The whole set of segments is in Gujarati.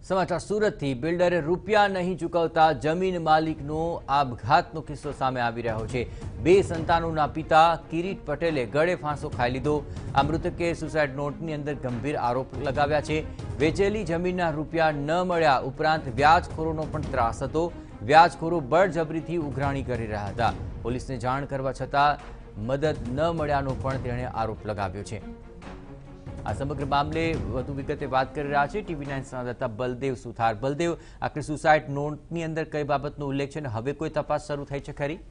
समाचार सूरत थी बिल्डरे रूपिया नहीं चूकवता जमीन मालिकनो आपघातनो किस्सो सामे आवी रह्यो छे। बे संतानोना पिता किरीट पटेले गळे फांसो खाई लीधो। आ मृतके सुसाइड नोटनी अंदर गंभीर आरोप लगाव्या छे। वेचेली जमीनना रूपिया न मळ्या उपरांत व्याजखोरोनो पण त्रास हतो। व्याजखोरो बळजबरीथी उघराणी करी रह्या हता। पोलीसने जाण करवा छतां मदद न मळ्यानो पण तेणे आरोप लगाव्यो छे। आ समग्र मामले વધુ વિગતે વાત કરી રહ્યા છે ટીવી9 સંવાદદાતા બલદેવ સુથાર। બલદેવ, આખરે સુસાઇડ નોટની અંદર કઈ બાબતનો ઉલ્લેખ છે અને હવે કોઈ તપાસ શરૂ થઈ છે ખરી?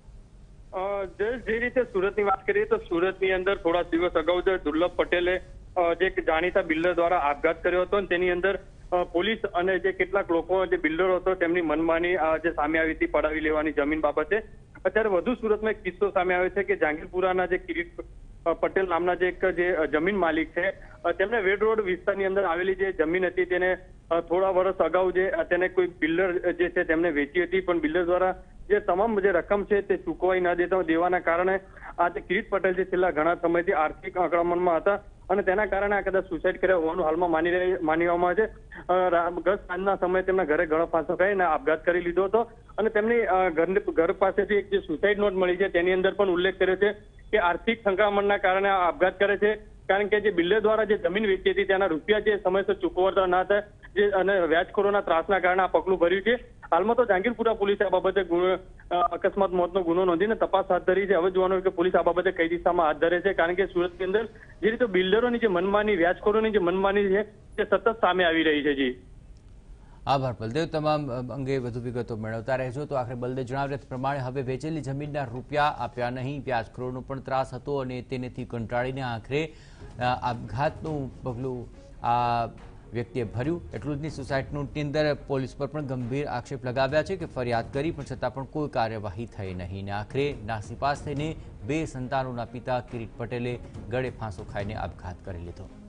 જે રીતે સુરતની વાત કરીએ તો સુરતની અંદર થોડા દિવસ અગાઉ દુર્લભ પટેલે જે જાણીતા બિલ્ડર દ્વારા આપઘાત કર્યો હતો તેની અંદર પોલીસ અને જે કેટલાક લોકો જે બિલ્ડરો હતો તેમની મનમાની જે સામે આવી હતી પડાવી લેવાની જમીન બાબતે। અત્યારે વધુ સુરતમાં એક કિસ્સો સામે આવ્યો છે કે જાંગીરપુરાના જે કિરીટ પટેલ નામના જે એક જે જમીન માલિક છે તેમને વેડ રોડ વિસ્તારની અંદર આવેલી જે જમીન હતી તેને થોડા વર્ષ અગાઉ જે તેને કોઈ બિલ્ડર જે છે તેમને વેચી હતી, પણ બિલ્ડર દ્વારા જે તમામ જે રકમ છે તે ચૂકવાઈ ન દેવાના કારણે આ જે કિરીટ પટેલ જે છેલ્લા ઘણા સમયથી આર્થિક અકળામણમાં હતા અને તેના કારણે આ કદાચ સુસાઇડ કર્યા હોવાનું હાલમાં માનવામાં છે। ગત સાંજના સમયે તેમના ઘરે ગળો ફાંસો ખાઈને આપઘાત કરી લીધો હતો અને તેમની ઘર પાસેથી એક જે સુસાઇડ નોટ મળી છે તેની અંદર પણ ઉલ્લેખ કર્યો છે કે આર્થિક સંકળામણના કારણે આ આપઘાત કરે છે, કારણ કે જે બિલ્ડર દ્વારા જે જમીન વેચી હતી તેના રૂપિયા જે સમયસર ચૂકવતા ન હતા જે અને વ્યાજખોરોના ત્રાસના કારણે આ પગલું ભર્યું છે। હાલમાં તો જાંગીરપુરા પોલીસે આ બાબતે અકસ્માત મોતનો ગુનો નોંધીને તપાસ હાથ ધરી છે। હવે જોવાનું કે પોલીસ આ બાબતે કઈ દિશામાં હાથ ધરે છે, કારણ કે સુરતની અંદર જે રીતે બિલ્ડરોની જે મનમાની, વ્યાજખોરોની જે મનમાની છે તે સતત સામે આવી રહી છે। જી આભાર બલદેવ, તમામ અંગે વધુ વિગતો મેળવતા રહેજો। તો આખરે બલદેવ જણાવ્યા પ્રમાણે હવે વેચેલી જમીનના રૂપિયા આપ્યા નહીં, વ્યાજખોરોનો પણ ત્રાસ હતો અને તેનેથી કંટાળીને આખરે આપઘાતનું પગલું આ વ્યક્તિએ ભર્યું। એટલું જ નહીં, સુસાઇડ નોટની અંદર પોલીસ પર પણ ગંભીર આક્ષેપ લગાવ્યા છે કે ફરિયાદ કરી પણ છતાં પણ કોઈ કાર્યવાહી થઈ નહીં ને આખરે નાસીપાસ થઈને બે સંતાનોના પિતા કિરીટ પટેલે ગળે ફાંસો ખાઈને આપઘાત કરી લીધો।